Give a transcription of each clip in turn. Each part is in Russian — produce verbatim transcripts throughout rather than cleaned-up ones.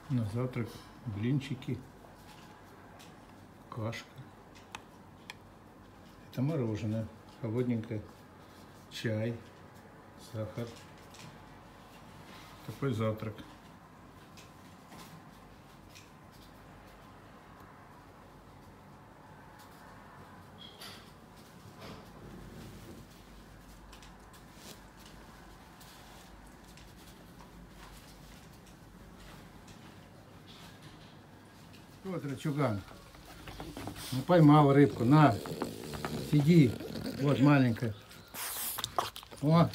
На завтрак блинчики, кашка. Это мороженое, холодненькое, чай, сахар. Такой завтрак. Вот рычуган. Ну, поймал рыбку. На, сиди. Вот маленькая. О.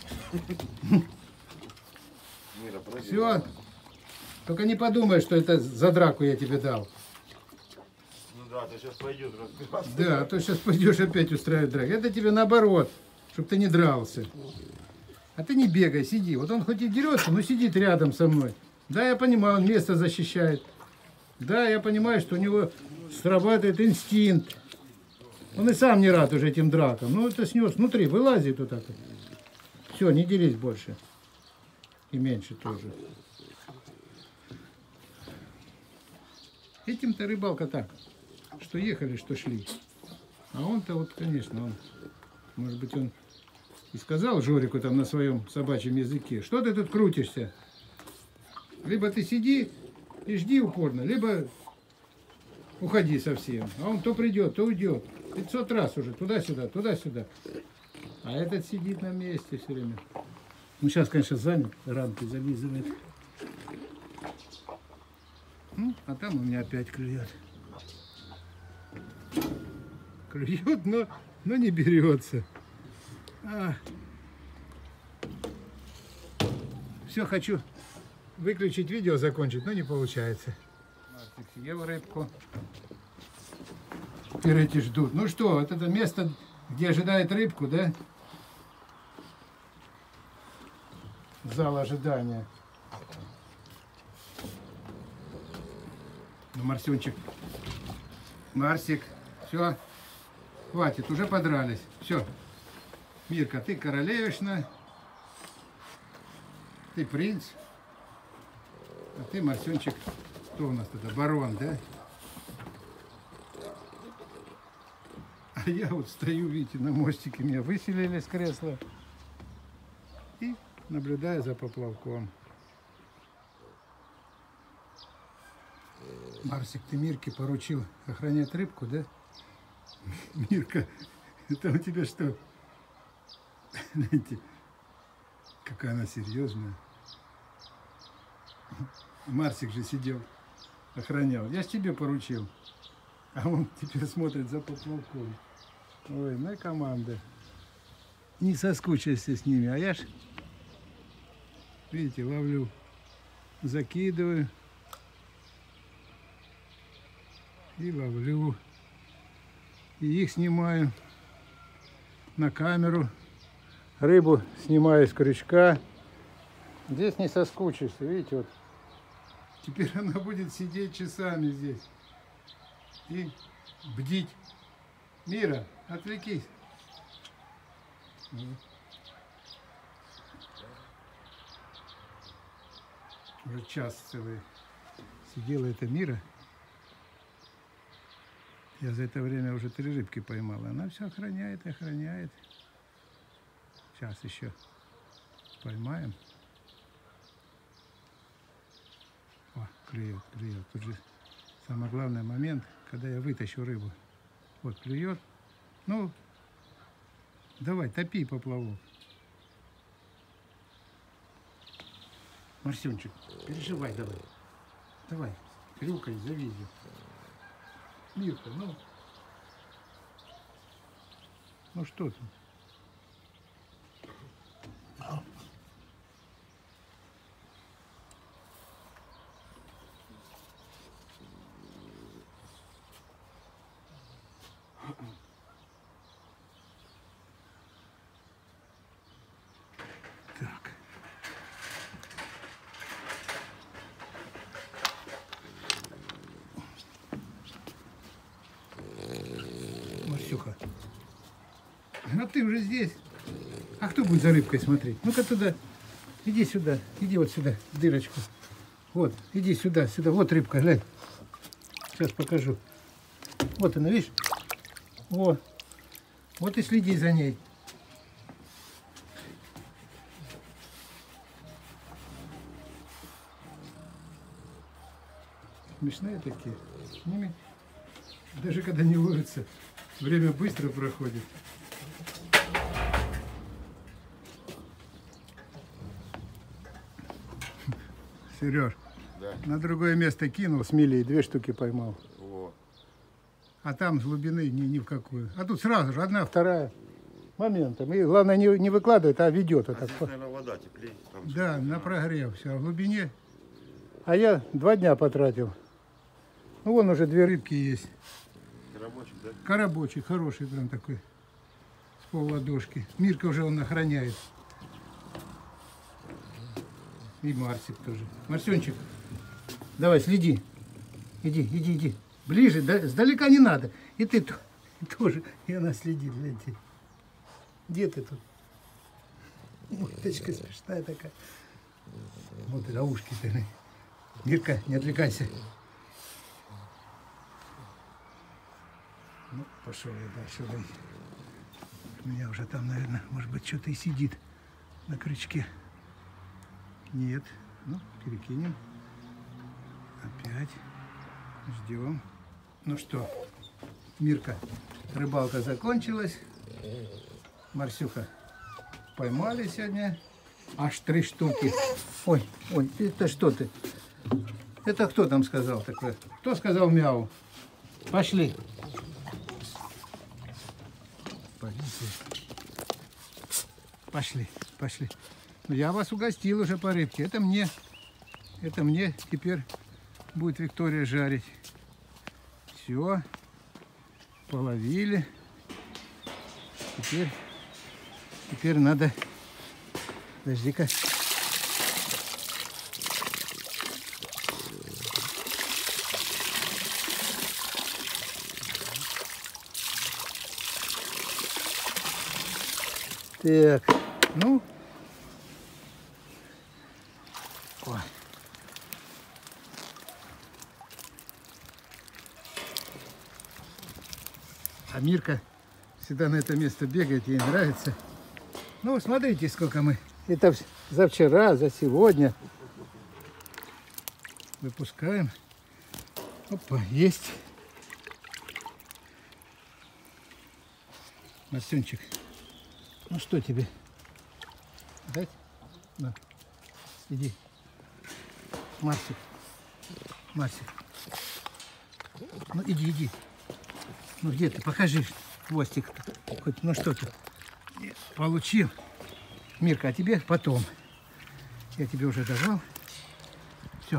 Все. Только не подумай, что это за драку я тебе дал. Ну да, ты сейчас пойдешь разбираться. Да, а то сейчас пойдешь опять устраивать драку. Это тебе наоборот, чтобы ты не дрался. А ты не бегай, сиди. Вот он хоть и дерется, но сидит рядом со мной. Да, я понимаю, он место защищает. Да, я понимаю, что у него срабатывает инстинкт. Он и сам не рад уже этим дракам. Ну, это снес внутри, вылазит вот так. Все, не делись больше. И меньше тоже. Этим-то рыбалка так, что ехали, что шли. А он-то вот, конечно, он, может быть, он и сказал Жорику там на своем собачьем языке: что ты тут крутишься? Либо ты сиди и жди упорно, либо уходи совсем. А он то придет, то уйдет. пятьсот раз уже, туда-сюда, туда-сюда. А этот сидит на месте все время. Ну, сейчас, конечно, занят, рамки зализывает. Ну, а там у меня опять клюет. Клюет, но, но не берется. А. Все, хочу выключить видео, закончить, но не получается. Мартик съел рыбку. Теперь эти ждут. Ну что, вот это место, где ожидает рыбку, да? Зал ожидания. Ну, Марсенчик. Марсик. Все. Хватит, уже подрались. Все. Мирка, ты королевишна. Ты принц. А ты, Марсенчик, кто у нас тогда? Барон, да? А я вот стою, видите, на мостике. Меня выселили с кресла. И наблюдаю за поплавком. Марсик, ты Мирке поручил охранять рыбку, да? Мирка, это у тебя что? Знаете, какая она серьезная. Марсик же сидел, охранял. Я ж тебе поручил. А он теперь смотрит за поплавком. Ой, ну и команда. Не соскучишься с ними. А я ж, видите, ловлю, закидываю. И ловлю. И их снимаю на камеру. Рыбу снимаю с крючка. Здесь не соскучишься, видите, вот. Теперь она будет сидеть часами здесь и бдить. Мира, отвлекись. Уже час целый сидела эта Мира. Я за это время уже три рыбки поймала. Она все охраняет и охраняет. Сейчас еще поймаем. О, клюет, клюет. Тут же самый главный момент, когда я вытащу рыбу. Вот клюет. Ну, давай, топи поплавок. Марсенчик, переживай давай. Давай, клюкай, завизи. Мирка, ну. Ну что ты? Так. Марсюха, а ты уже здесь? А кто будет за рыбкой смотреть? Ну-ка туда, иди сюда, иди вот сюда, в дырочку. Вот, иди сюда, сюда. Вот рыбка, глянь. Сейчас покажу. Вот она, видишь? Вот. Вот и следи за ней. Смешные такие. С ними, даже когда не ловятся, время быстро проходит. Сереж, Да. на другое место кинул, смелее, две штуки поймал. Во. А там с глубины ни, ни в какую. А тут сразу же одна, вторая. Моментом. И главное не, не выкладывает, а ведет. Вот А так. здесь, наверное, вода теплее. Там Да, всё. на прогрев. Все, в глубине. А я два дня потратил. Ну, вон уже две рыбки есть. Коробочек, да? Коробочек хороший прям такой. С полладошки. Мирка уже он охраняет. И Марсик тоже. Марсенчик, давай, следи. Иди, иди, иди. Ближе, да, сдалека не надо. И ты то- тоже. И она следит, гляньте. Где ты тут? Мордочка смешная такая. Вот и на ушки-то. Мирка, не отвлекайся. Ну, пошел я дальше. Дай. У меня уже там, наверное, может быть, что-то и сидит на крючке. Нет. Ну, перекинем. Опять. Ждем. Ну что, Мирка, рыбалка закончилась. Марсюха, поймали сегодня аж три штуки. Ой, ой, это что ты? Это кто там сказал такое? Кто сказал мяу? Пошли. Полиция. Пошли, пошли. Ну, я вас угостил уже по рыбке. Это мне, это мне теперь будет Виктория жарить. Все, половили. Теперь, теперь надо, подожди-ка. Так, ну, ой. А Мирка всегда на это место бегает, ей нравится. Ну, смотрите, сколько мы. Это вс- за вчера, за сегодня. Выпускаем. Опа, есть. Марсенчик, ну что тебе? Дать? На. Иди. Марсик. Марсик. Ну иди, иди. Ну где ты? Покажи хвостик. Хоть, ну что ты? Получил. Мирка, а тебе потом. Я тебе уже давал. Все.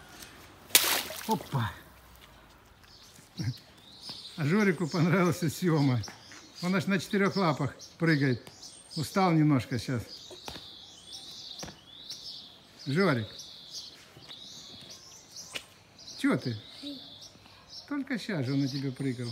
Опа. А Жорику понравился Сёма. Он аж на четырех лапах прыгает. Устал немножко сейчас. Жорик. Чего ты? Только сейчас же он на тебя прыгал.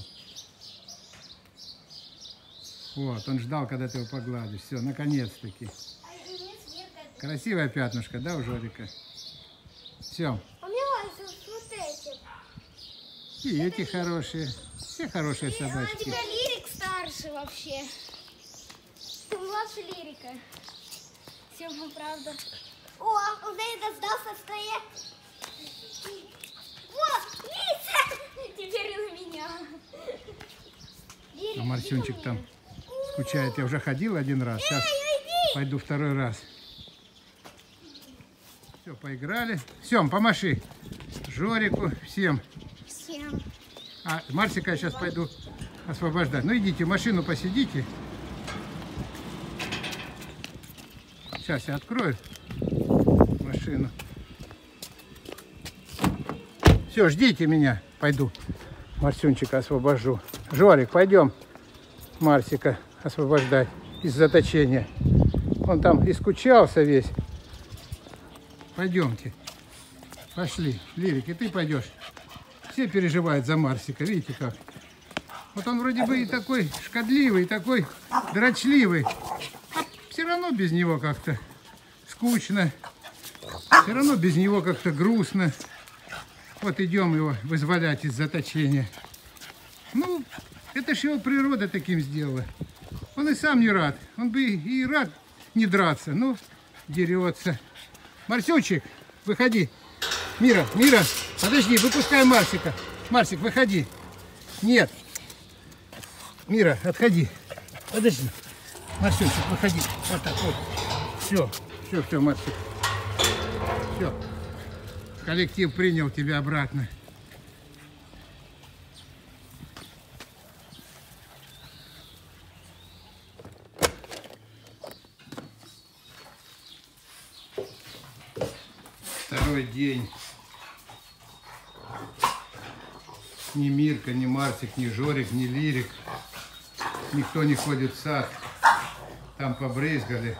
Вот, он ждал, когда ты его погладишь. Все, наконец-таки. Красивое пятнышко, да, у Жорика? Все. А мне нравится вот эти. И эти хорошие. Все хорошие А у собачки. тебя лирик старше вообще. Ты младше лирика. Сема, правда. О, он это сдался стоять. Вот, видите? Теперь на меня. Лирик, А Марсенчик иди ко там мне. скучает. Я уже ходил один раз. Сейчас пойду второй раз. Все, поиграли. Сем, помаши. Жорику, всем. Всем. А Марсика я сейчас пойду освобождать. Ну идите, в машину посидите. Сейчас я открою машину. Все, ждите меня. Пойду Марсюнчика освобожу. Жорик, пойдем Марсика освобождать из заточения. Он там искучался весь. Пойдемте. Пошли. Лирик, и ты пойдешь. Все переживают за Марсика. Видите как? Вот он вроде бы и такой шкодливый, и такой дрочливый. А все равно без него как-то скучно. Все равно без него как-то грустно. Вот идем его вызволять из заточения. Ну, это ж его природа таким сделала. Он и сам не рад. Он бы и рад не драться, но дерется. Марсючик, выходи. Мира, Мира, подожди, выпускай Марсика. Марсик, выходи. Нет. Мира, отходи. Подожди. Марсючик, выходи. Вот так вот. Все, все, все, Марсик. Все. Коллектив принял тебя обратно. Второй день. Ни Мирка, ни Марсик, ни Жорик, ни Лирик. Никто не ходит в сад. Там побрызгали.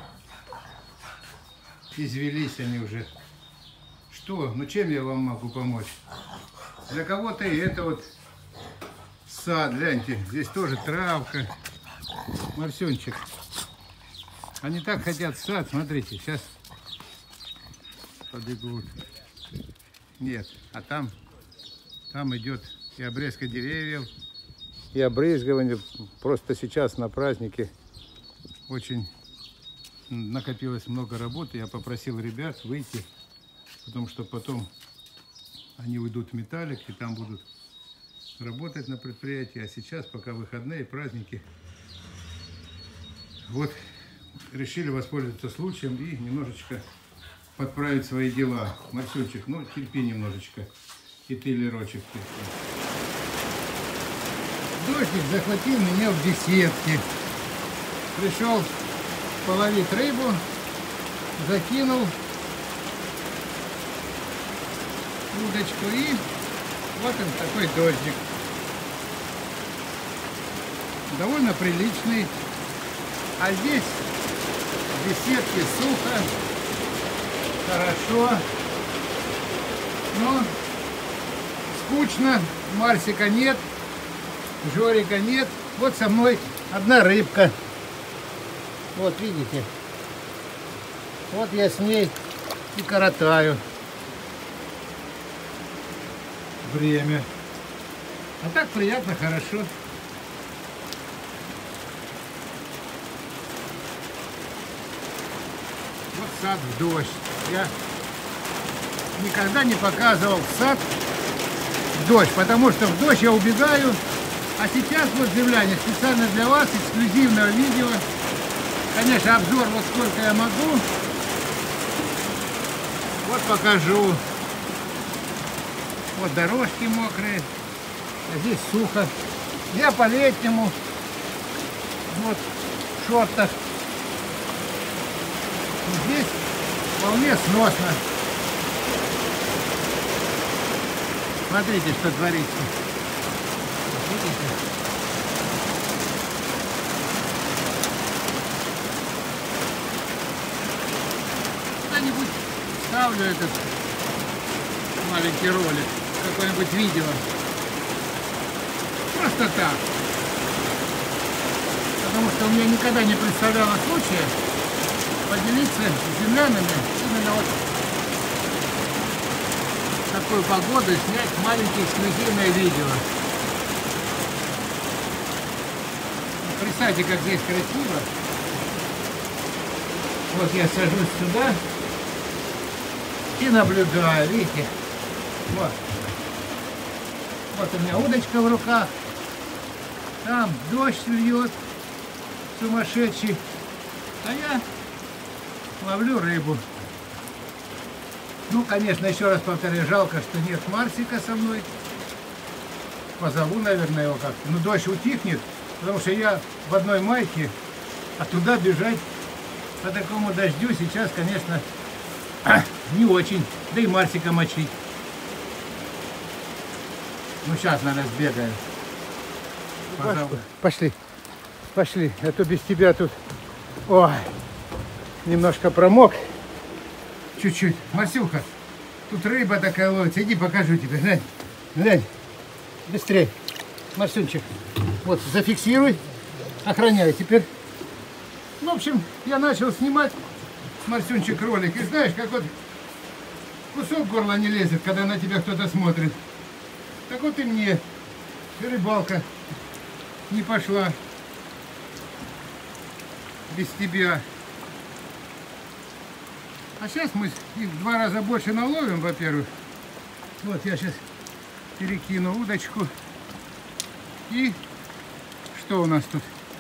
Извелись они уже. Что? Ну чем я вам могу помочь? Для кого-то и это вот сад. Гляньте, здесь тоже травка. Марсенчик. Они так хотят в сад. Смотрите, сейчас побегут. Нет, а там, там идет и обрезка деревьев, и обрызгивание. Просто сейчас на празднике очень накопилось много работы. Я попросил ребят выйти, потому что потом они уйдут в металлик и там будут работать на предприятии. А сейчас, пока выходные, праздники, вот решили воспользоваться случаем и немножечко подправить свои дела. Марсючик, ну терпи немножечко. И ты, Лерочек, терпи. Дождик захватил меня в беседке. Пришел половить рыбу, закинул удочку и вот он такой дождик. Довольно приличный. А здесь в беседке сухо, хорошо, но скучно. Марсика нет, Жорика нет. Вот со мной одна рыбка. Вот видите, вот я с ней и коротаю время. А так приятно, хорошо. Вот сад в дождь. Я никогда не показывал сад в дождь, потому что в дождь я убегаю. А сейчас вот, земляне, специально для вас эксклюзивное видео. Конечно, обзор вот сколько я могу. Вот покажу. Вот дорожки мокрые. А здесь сухо. Я по-летнему. Вот в шортах. Здесь вполне сносно. Смотрите, что творится. Видите? Куда-нибудь ставлю этот маленький ролик, какое-нибудь видео. Просто так. Потому что у меня никогда не представляло случая поделиться с землянами именно вот такую погоду и снять маленькие эксклюзивные видео. Представьте, как здесь красиво. Вот я сажусь сюда и наблюдаю, видите? Вот. Вот у меня удочка в руках. Там дождь льет сумасшедший. А я ловлю рыбу. Ну, конечно, еще раз повторяю, жалко, что нет Марсика со мной. Позову, наверное, его как-то. Ну, дождь утихнет, потому что я в одной майке, а туда бежать по такому дождю сейчас, конечно, не очень. Да и Марсика мочить. Ну, сейчас, наверное, сбегаю. Пожалуйста. Пошли, пошли, а то без тебя тут... Ой, немножко промок. Чуть-чуть. Марсюха, тут рыба такая ловится. Иди, покажу тебе. Глянь, глянь. Быстрее. Марсюнчик. Вот, зафиксируй. Охраняй теперь. В общем, я начал снимать, Марсюнчик, ролик. И знаешь, как вот кусок в горло не лезет, когда на тебя кто-то смотрит. Так вот и мне. И рыбалка не пошла без тебя. А сейчас мы их в два раза больше наловим, во-первых. Вот я сейчас перекину удочку. И что у нас тут?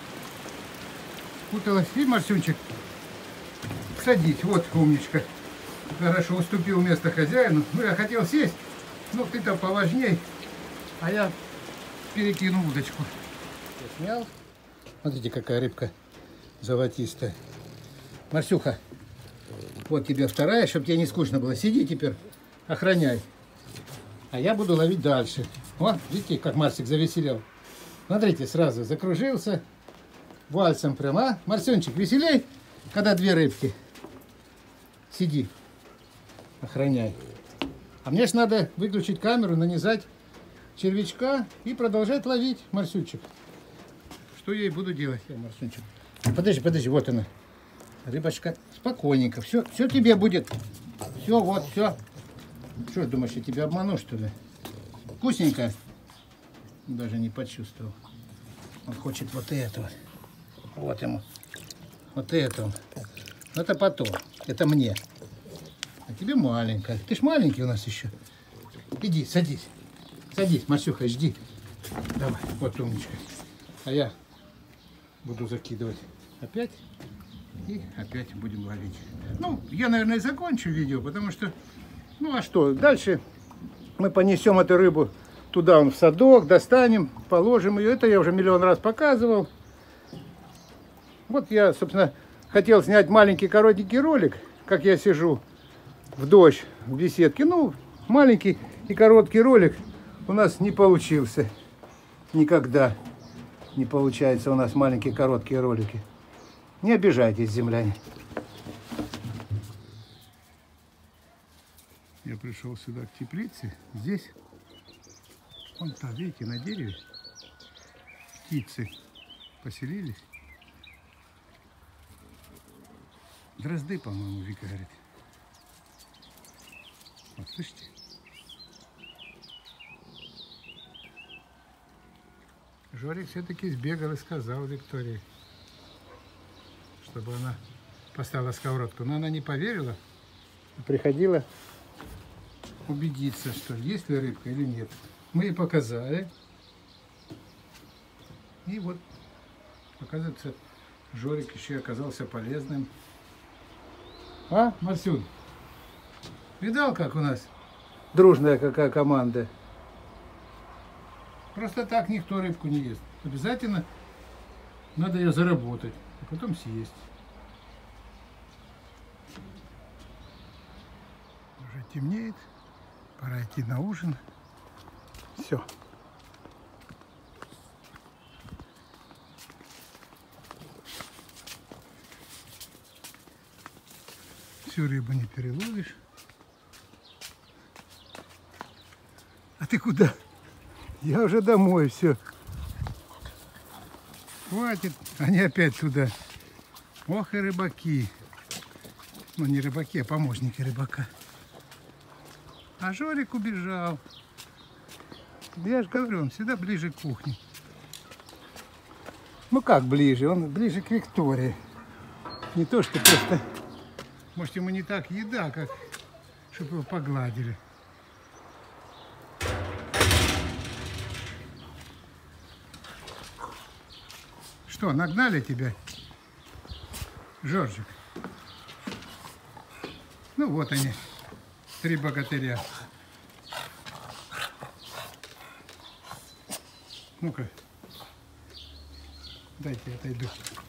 Путалась. И, Марсюнчик, садись. Вот, умничка. Хорошо, уступил место хозяину. Ну, я хотел сесть, но ты-то поважней. А я перекину удочку. Я снял. Смотрите, какая рыбка золотистая. Марсюха, вот тебе вторая, чтобы тебе не скучно было. Сиди теперь, охраняй. А я буду ловить дальше. Вот, видите, как Марсик завеселел. Смотрите, сразу закружился. Вальсом прямо, а? Марсенчик, веселей, когда две рыбки. Сиди, охраняй. А мне ж надо выключить камеру, нанизать червячка и продолжать ловить, Марсюнчик. Что я и буду делать, Марсюнчик. Подожди, подожди, вот она. Рыбочка, спокойненько. Все, все тебе будет. Все, вот, все. Что думаешь, я тебя обману, что ли? Вкусненько. Даже не почувствовал. Он хочет вот это вот. Вот ему. Вот это он. Это потом. Это мне. А тебе маленькая. Ты ж маленький у нас еще. Иди, садись. Садись, Марсюха, жди. Давай, вот умничка. А я буду закидывать опять. И опять будем ловить. Ну, я, наверное, закончу видео, потому что... Ну, а что? Дальше мы понесем эту рыбу туда, в садок, достанем, положим ее. Это я уже миллион раз показывал. Вот я, собственно, хотел снять маленький коротенький ролик, как я сижу в дождь в беседке. Ну, маленький и короткий ролик у нас не получился. Никогда не получается у нас маленькие короткие ролики. Не обижайтесь, земляне. Я пришел сюда к теплице. Здесь, вон там, видите, на дереве птицы поселились. Дрозды, по-моему, Вика говорит. Вот, слышите? Жорик все-таки сбегал и сказал Виктории, чтобы она поставила сковородку. Но она не поверила. Приходила убедиться, что есть ли рыбка или нет. Мы ей показали. И вот, оказывается, Жорик еще оказался полезным. А, Марсюн? Видал, как у нас дружная какая команда? Просто так никто рыбку не ест. Обязательно надо ее заработать, а потом съесть. Уже темнеет. Пора идти на ужин. Все. Всю рыбу не переловишь. А ты куда? Я уже домой, все. Хватит. Они опять туда. Ох и рыбаки. Ну, не рыбаки, а помощники рыбака. А Жорик убежал. Я же говорю, он всегда ближе к кухне. Ну как ближе? Он ближе к Виктории. Не то, что просто... Может, ему не так еда, как чтобы его погладили. Что, нагнали тебя, Жоржик? Ну вот они, три богатыря. Ну-ка, дайте я отойду.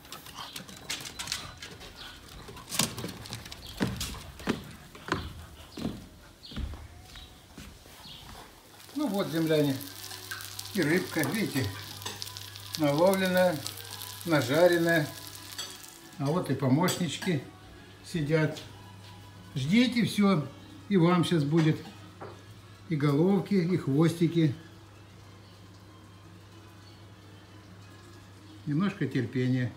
Ну вот, земляне, и рыбка, видите, наловленная, нажаренная. А вот и помощнички сидят. Ждите, все, и вам сейчас будет и головки, и хвостики. Немножко терпения.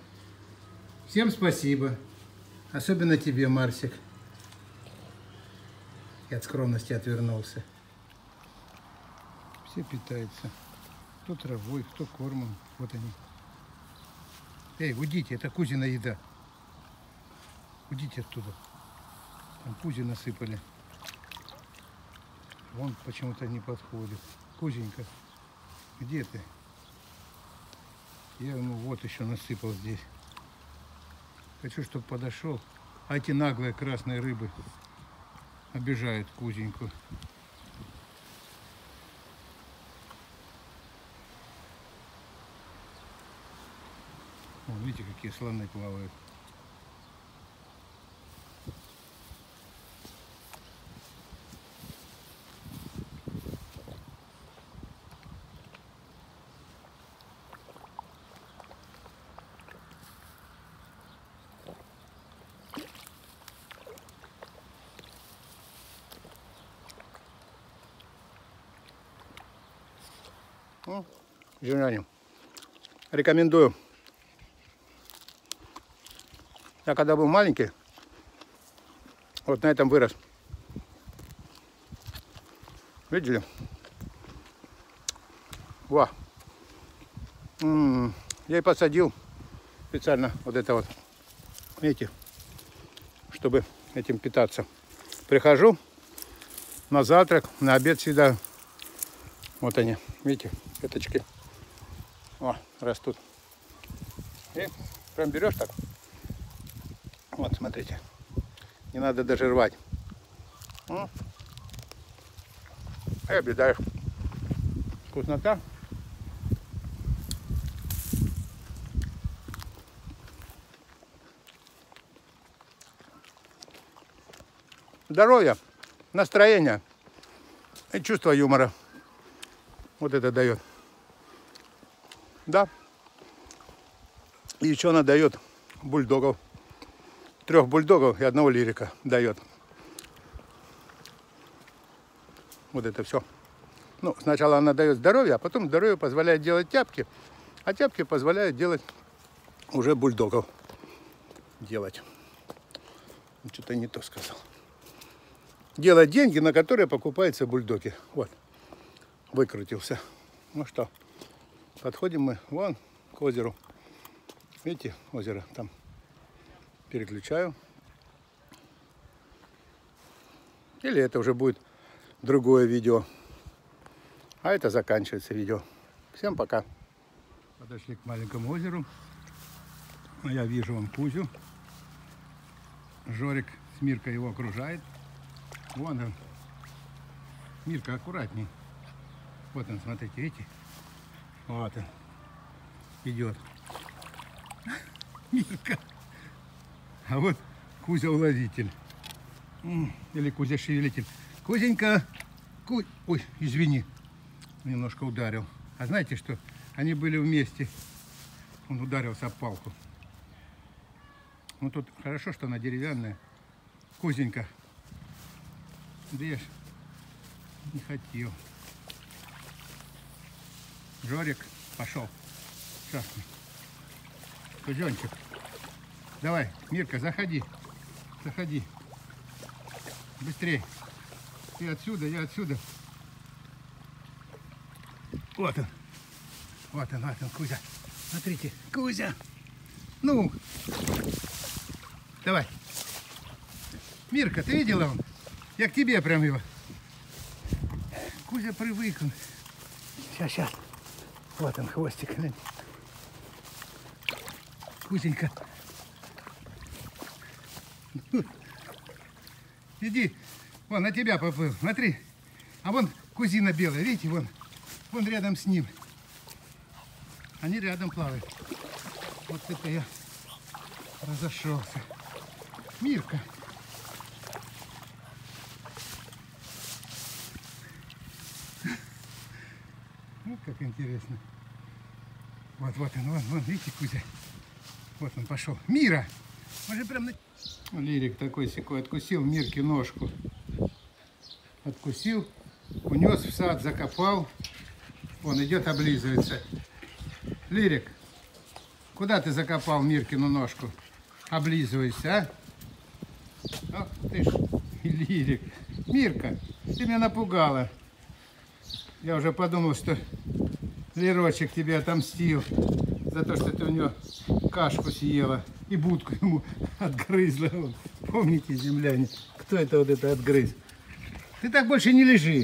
Всем спасибо. Особенно тебе, Марсик. И от скромности отвернулся. Все питаются. Кто травой, кто кормом. Вот они. Эй, уйдите, это Кузина еда. Уйдите оттуда. Там Кузи насыпали. Вон почему-то не подходит. Кузенька, где ты? Я ему вот еще насыпал здесь. Хочу, чтобы подошел. А эти наглые красные рыбы обижают Кузеньку. Вон, видите, какие слоны плавают. Ну, земляне, рекомендую. Я когда был маленький, вот на этом вырос. Видели? Во. М-м-м. Я и посадил специально вот это вот, видите, чтобы этим питаться. Прихожу на завтрак, на обед съедаю. Вот они, видите, веточки. О, растут. И прям берешь так. Вот, смотрите. Не надо даже рвать. И объедаешь. Вкуснота. Здоровье, настроение и чувство юмора. Вот это дает. Да. И еще она дает бульдогов. Трех бульдогов и одного лирика дает. Вот это все. Ну, сначала она дает здоровье, а потом здоровье позволяет делать тяпки. А тяпки позволяют делать уже бульдогов. Делать. Что-то не то сказал. Делать деньги, на которые покупаются бульдоги. Вот. Выкрутился. Ну что, подходим мы вон к озеру. Видите, озеро там. Переключаю. Или это уже будет другое видео. А это заканчивается видео. Всем пока. Подошли к маленькому озеру. Я вижу вон Кузю. Жорик с Миркой его окружает. Вон он. Мирка, аккуратней. Вот он, смотрите, видите? Вот он. Идет. Мирка. А вот Кузя-уловитель. Или Кузя-шевелитель. Кузенька. Ку... Ой, извини. Немножко ударил. А знаете что? Они были вместе. Он ударился об палку. Ну тут хорошо, что она деревянная. Кузенька. Да я ж не хотел. Жорик пошел. Шахмат. Кузенчик. Давай, Мирка, заходи. Заходи. Быстрей. Ты отсюда, я отсюда. Вот он. Вот он, вот он, Кузя. Смотрите, Кузя. Ну. Давай. Мирка, ты видела он? Я к тебе прям его. Кузя привык. Сейчас, сейчас. Вот он, хвостик. Кузенька. Иди. Вон, на тебя поплыл. Смотри. А вон кузина белая. Видите, вон. Вон рядом с ним. Они рядом плавают. Вот это я разошелся. Мирка. Вот как интересно. Вот, вот он, вон, вон, видите, Кузя? Вот он пошел. Мира! Он же прям на... Лирик такой секой откусил Мирке ножку. Откусил, унес в сад, закопал. Он идет, облизывается. Лирик, куда ты закопал Миркину ножку? Облизывайся, а? Ох ты ж, Лирик. Мирка, ты меня напугала. Я уже подумал, что Лерочек тебе отомстил за то, что ты у него кашку съела и будку ему отгрызла. Помните, земляне, кто это вот это отгрыз? Ты так больше не лежи.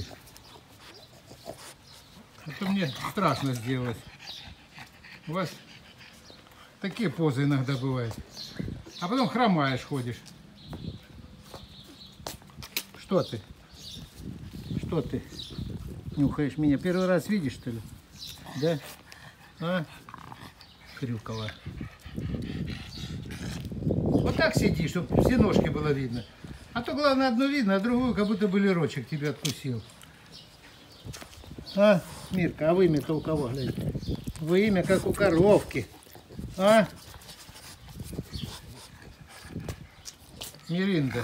Это мне страшно сделалось. У вас такие позы иногда бывают. А потом хромаешь, ходишь. Что ты? Что ты? Нюхаешь меня? Первый раз видишь, что ли? Да? А? Крюкова. Вот так сиди, чтобы все ножки было видно. А то, главное, одну видно, а другую, как будто бы Лерочек тебя откусил. А, Мирка, а вымя-то у кого, глянь? Вымя, как у коровки. А? Миринда.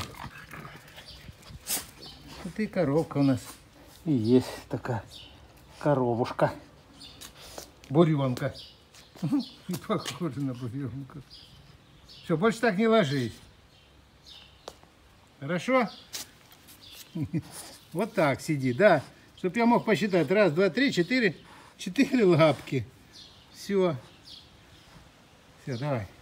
Это и коровка у нас. И есть такая коровушка. Буренка. Не похоже на буренку. Все, больше так не ложись. Хорошо? Вот так сиди, да. Чтоб я мог посчитать. Раз, два, три, четыре. Четыре лапки. Все. Все, давай.